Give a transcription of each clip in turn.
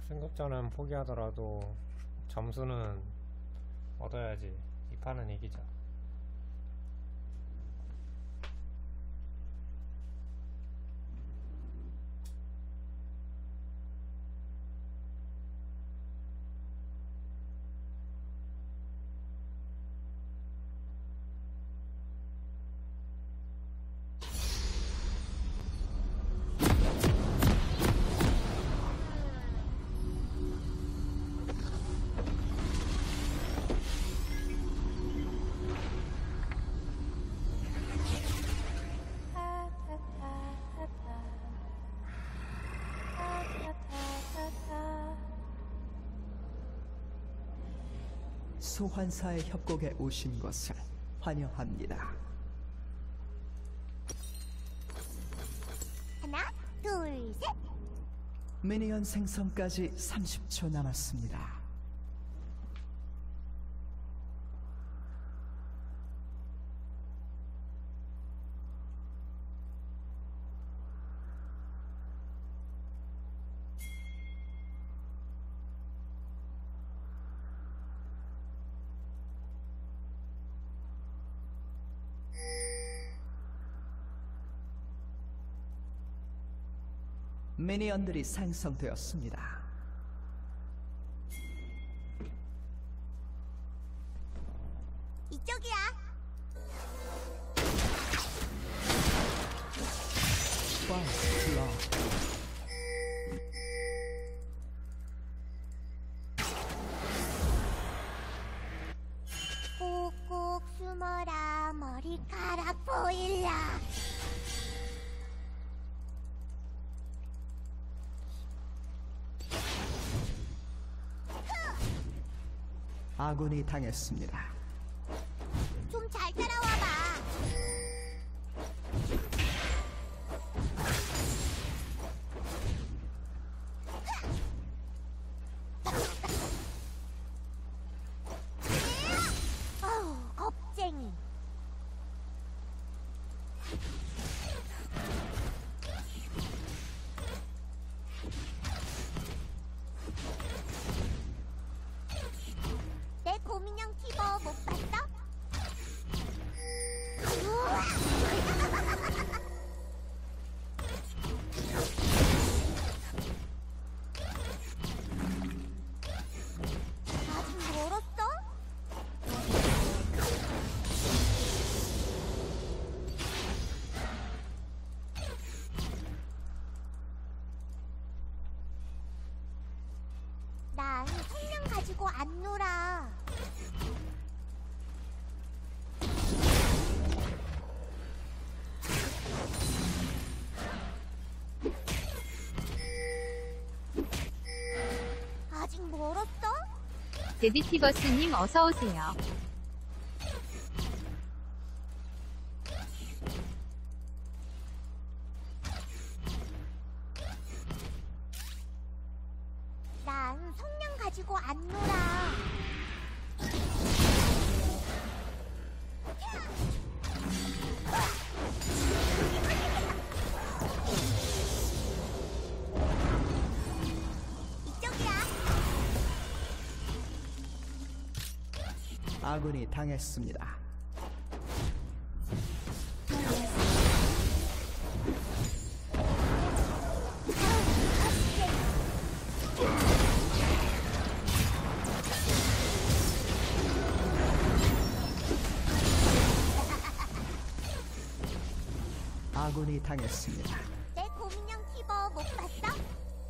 승급전은 포기하더라도 점수는 얻어야지. 이 판은 이기자. 소환사의 협곡에 오신 것을 환영합니다. 하나, 둘, 셋. 미니언 생성까지 30초 남았습니다. 미니언들이 생성되었습니다. 이쪽이야. First blood. 꼭꼭 숨어라, 머리카락 보일라. 아군이 당했습니다. 좀 잘 따라와봐. 어우, 겁쟁이. 내 곰인형 티버 못 봤어? 우와! 아직 멀었어? 난 성냥 가지고 안 놀아. 아직 멀었어? 데디티버스님 어서오세요. 난 성냥 가지고 안 놀아. 이쪽이야. 아군이 당했습니다. 아군이 당했습니다. 내 곰인형 티버 못 봤어?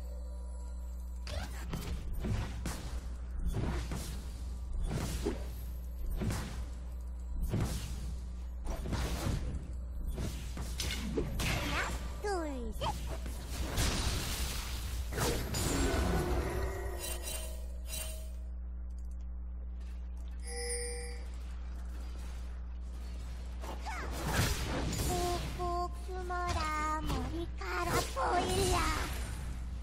하나, 둘, 셋. 꼭꼭 숨어라, 머리카락 보일라.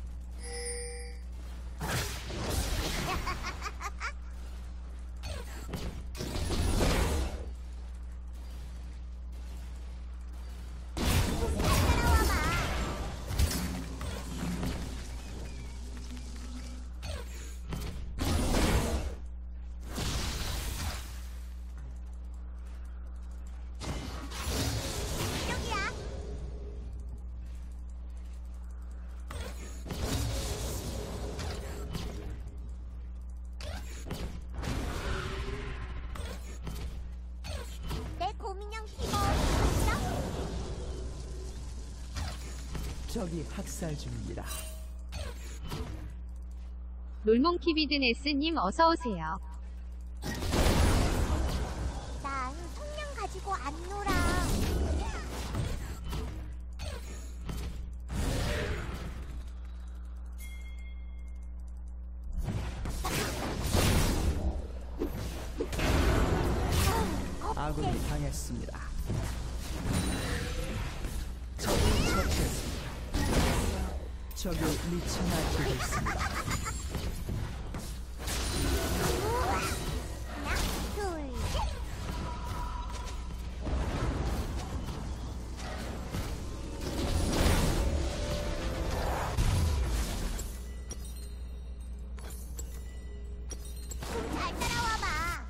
적이 학살 중입니다. 롤몽키비드네스님 어서오세요. 난 성냥 가지고 안 놀아. 아군이 당했습니다. 적을 처치했습니다. 적이 미쳐 날뛰고 있습니다. 하나, 둘, 셋. 좀 잘 따라와봐.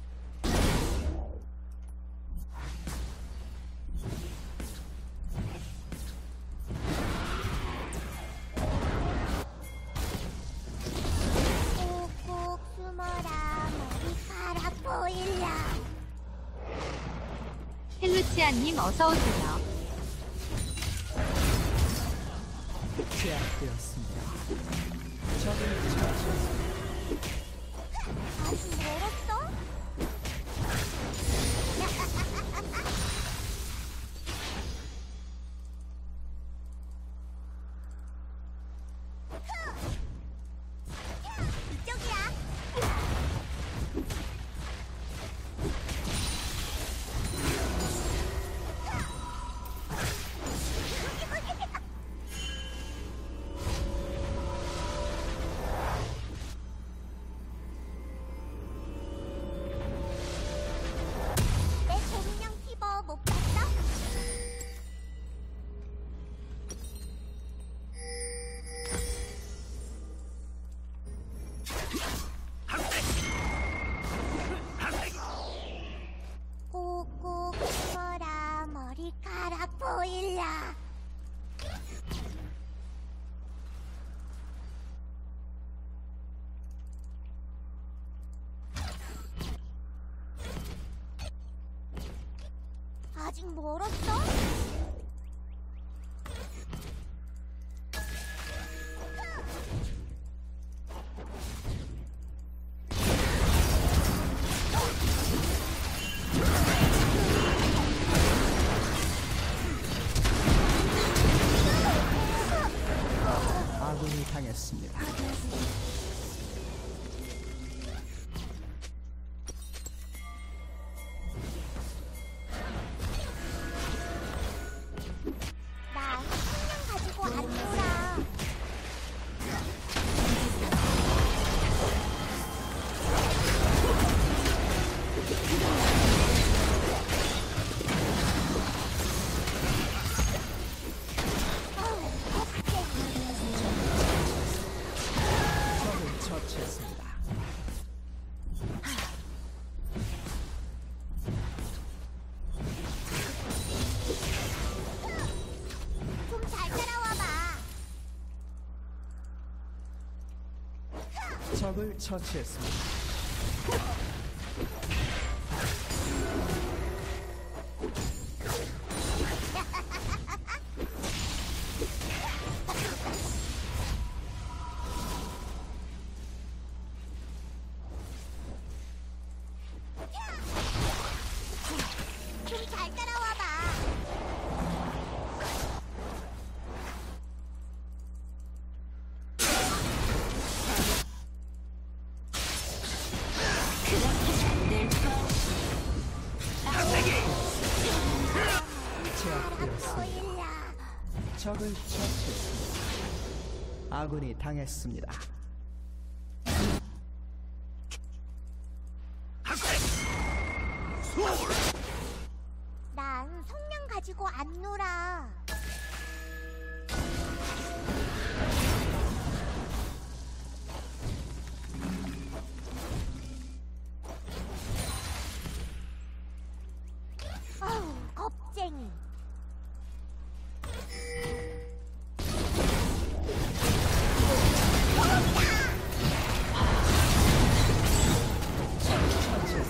꾹꾹 숨어라. 머리카락 보일라. 헬루치아님 어서오세요. 제압되었습니다. 적을 처치했습니다. 아직 멀었어? 이쪽이야. 내 곰인형 피버 못 봤어? 꾹꾹 숨어라. 머리카락 보일라. 아직 멀었어? 아군이 당했습니다. 난 성냥 가지고 안 놀아. 적을 처치했습니다. 좀 잘 따라와봐. 적을 처치했습니다. 좀 잘 따라와봐. 제압되었습니다. 보일라. 적을 처치했습니다. 아군이 당했습니다. 난 성냥 가지고 안 놀아. 어우, 겁쟁이.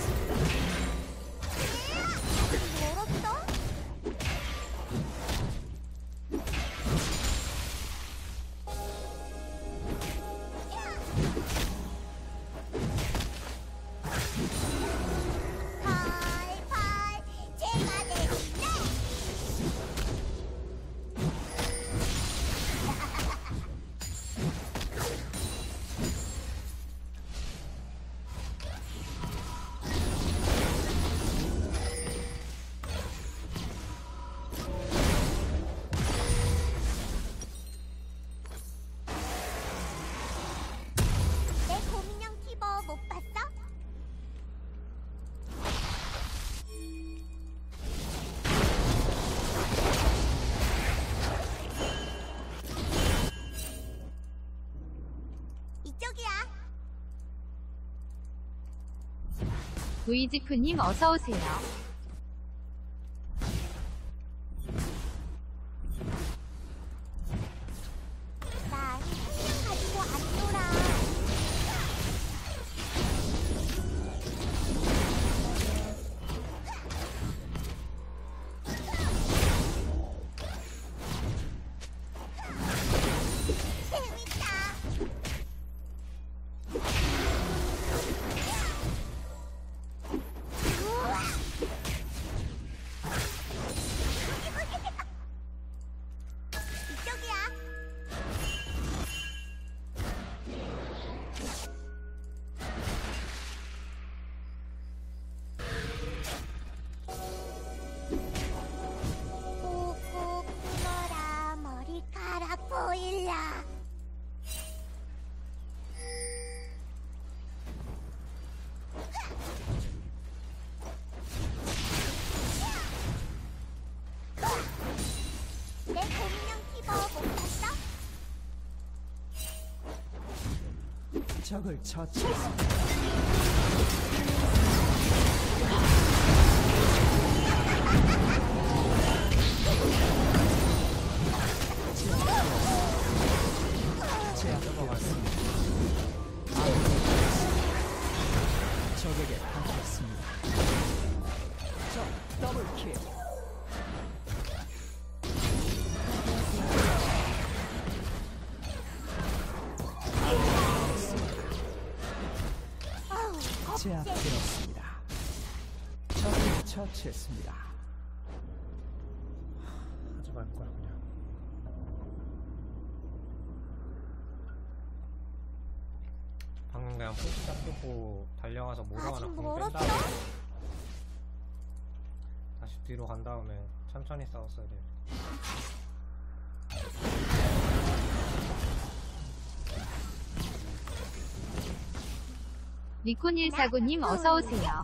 멀었어? 우이지프님 어서오세요. 난 성냥 가지고 안 놀아. 재밌다. 우와. 이쪽이야. 꾹꾹 숨어라 머리카락 보일라. 내 곰인형 티버 못 봤어? 적을 처치했습니다. 제압되었습니다. 아군이 적에게 당했습니다. 적 더블킬. 어우, 겁쟁이. 제압되었습니다. 적을 처치했습니다. 하지 말 거야 그냥. 방금 그냥 포스터 끄고 달려가서 모로 하나 아직 공 뺀 멀었어? 다음에 다시 뒤로 간 다음에 천천히 싸웠어야 돼. 니콘149님 어서오세요.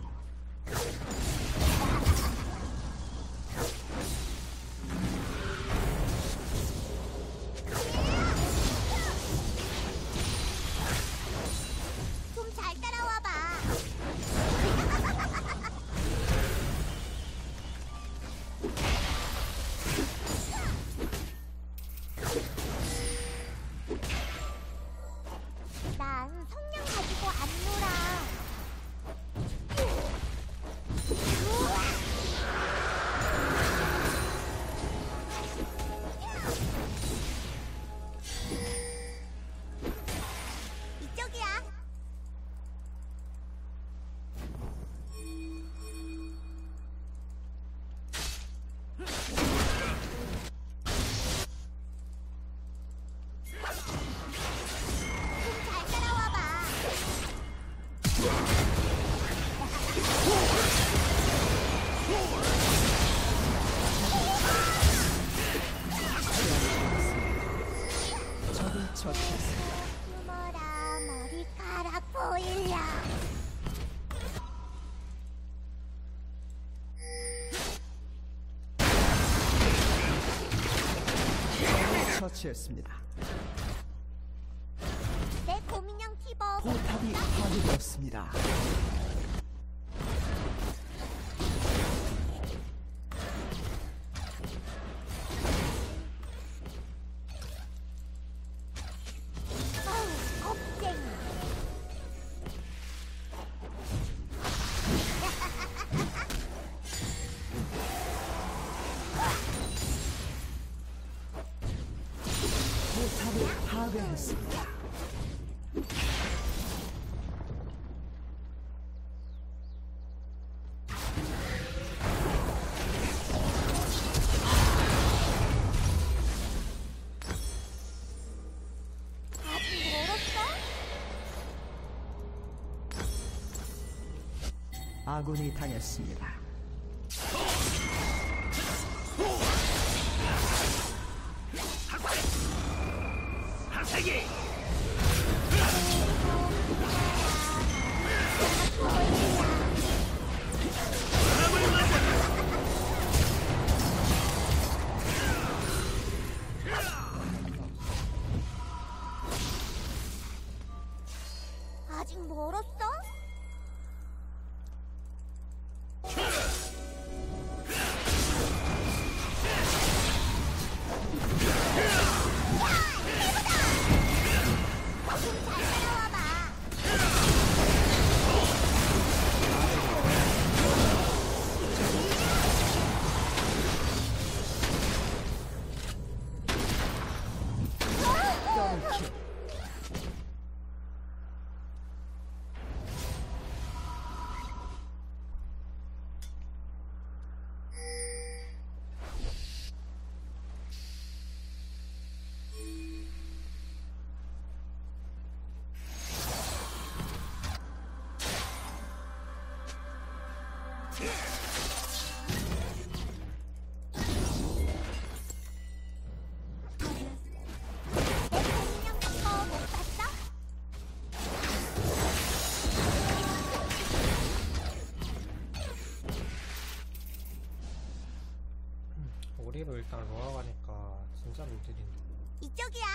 좀 잘 따라와봐. 난 성냥 가지고 안 놀아. 우와. 이쪽이야. 좀 잘 따라와봐. 적을 처치했습니다. 숨어라 머리카락 보일라. 적을 처치했습니다. 내 곰인형 티버 못 포탑이 봤어? 파괴되었습니다. 어우, 겁쟁이. 포탑을 파괴했습니다. 아직 멀었어? 아군이 당했습니다. 아직 멀었어? 공룡 이거 못 봤어? 오리로 일단 로아 가니까 진짜 루들인데. 이쪽이야.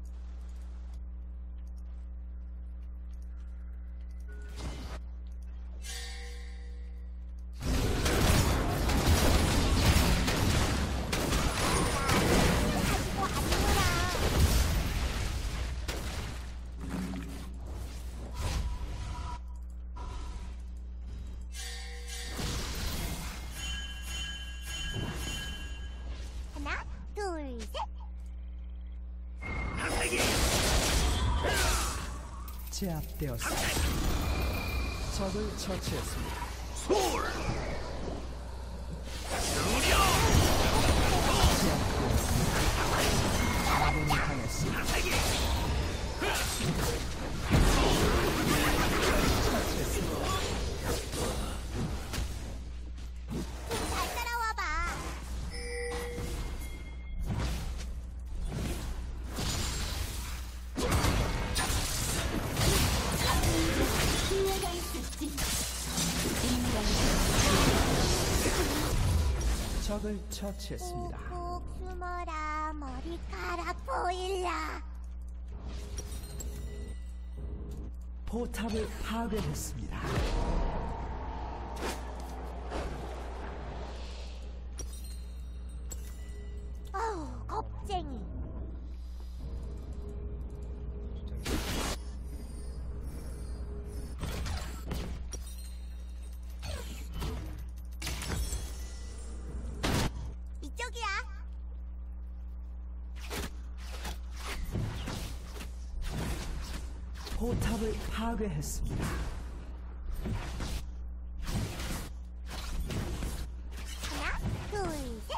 가지고 안 놀아. 하나, 둘, 셋. 제압되었습니다. 적을 처치했습니다. 제압되었습니다. 아군이 당했습니다. 처치했습니다. 잘 따라와봐. 적을 처치했습니다. 꼭 숨어라. 머리카락 보일라. 포탑을 파괴했습니다. 어우, 겁쟁이. 이쪽이야. 포탑을 파괴했습니다. 하나, 둘, 셋.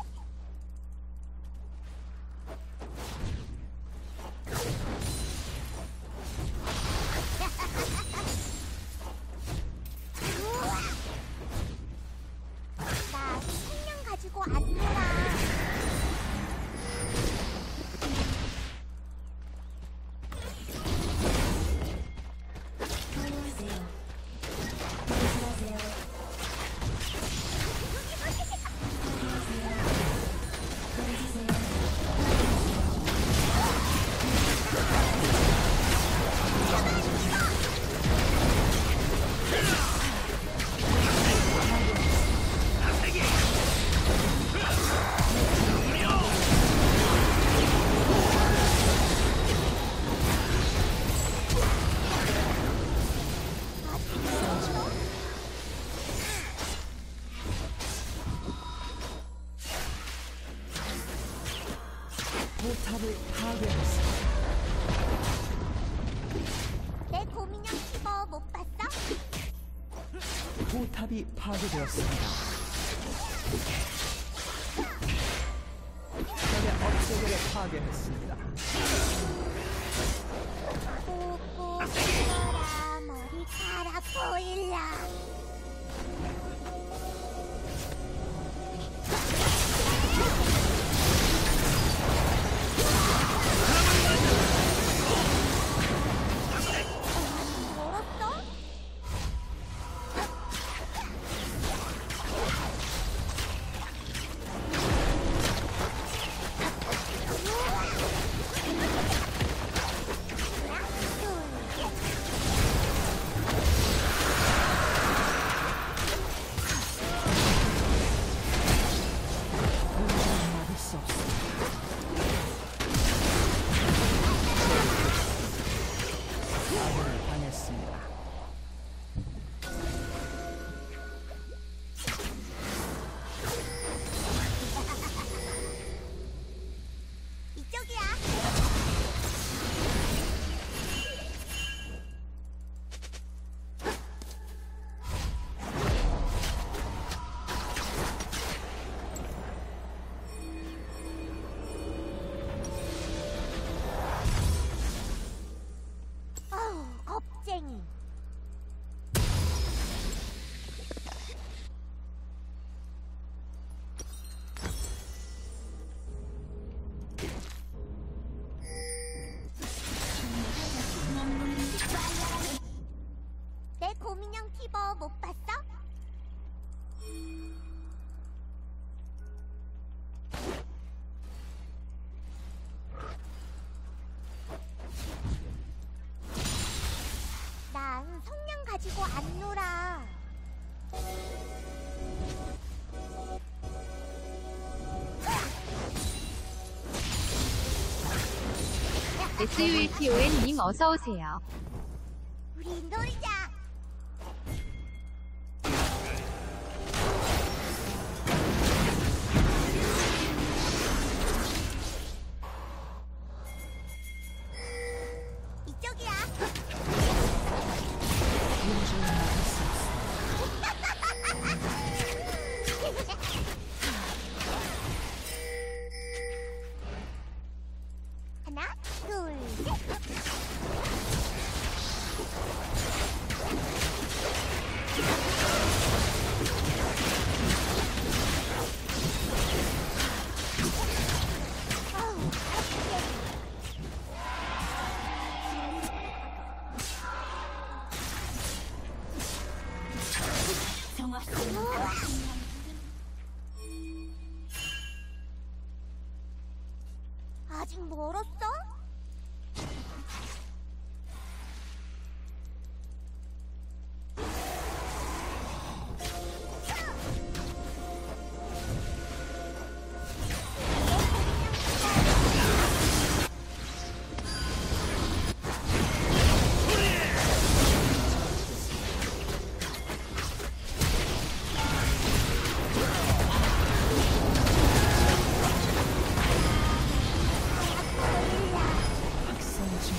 우와. 나 식량 가지고 안 놀아. 포탑을 파괴했습니다. 내 곰인형 키버 못 봤어? 포탑이 파괴되었습니다. 적의 업체계를 파괴했습니다. 꼭 숨어라. 머리카락 보일라. 멀었어? 하나, 둘, 셋. SULTON님 어서오세요. 우리 놀자. 이쪽이야. 인정을 막을 수 없습니다. 하나, 둘, 셋. 어우, 아직 멀었어? 학살 중.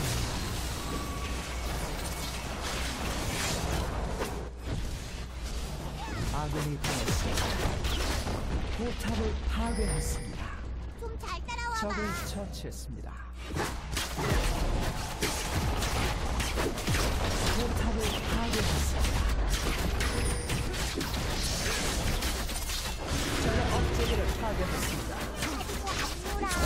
아군이 당했습니다. 포탑을 파괴했습니다. 좀 잘 따라와봐. 적을 처치했습니다. 포탑을 파괴했습니다. 적의 업체계를 파괴했습니다. 가지고 안 놀아.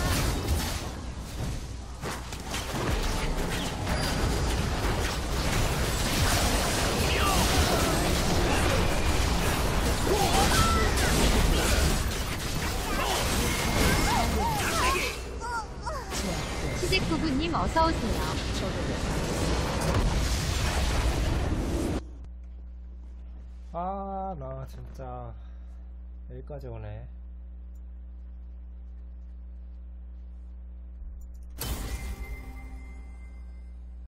수직부부님 어서오세요. 아, 나 진짜 여기까지 오네.